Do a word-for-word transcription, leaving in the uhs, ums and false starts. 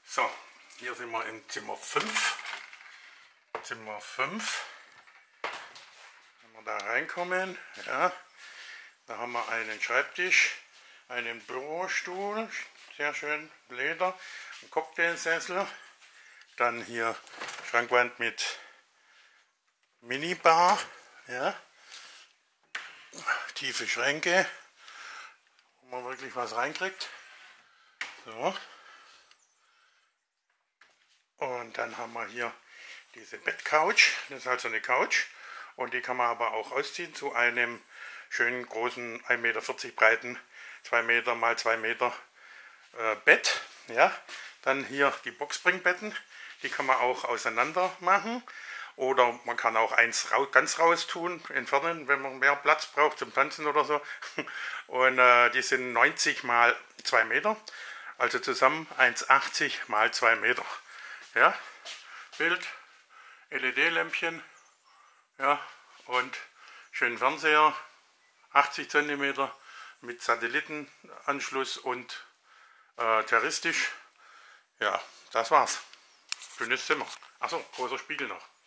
So, hier sind wir in Zimmer fünf. Zimmer fünf. Wenn wir da reinkommen, ja, da haben wir einen Schreibtisch, einen Bürostuhl, sehr schön Leder, einen Cocktailsessel, dann hier Schrankwand mit Minibar, ja, tiefe Schränke, wo man wirklich was reinkriegt. So. Und dann haben wir hier diese Bettcouch, das ist also eine Couch und die kann man aber auch ausziehen zu einem schönen großen ein Meter vierzig breiten zwei Meter mal zwei Meter äh, Bett. Ja. Dann hier die Boxspringbetten, die kann man auch auseinander machen oder man kann auch eins rau ganz raus tun, entfernen, wenn man mehr Platz braucht zum Tanzen oder so. Und äh, die sind neunzig mal zwei Meter, also zusammen eins Komma achtzig mal zwei Meter. Ja, Bild, L E D-Lämpchen, ja, und schönen Fernseher, achtzig Zentimeter mit Satellitenanschluss und äh, terrestrisch. Ja, das war's. Schönes Zimmer. Achso, großer Spiegel noch.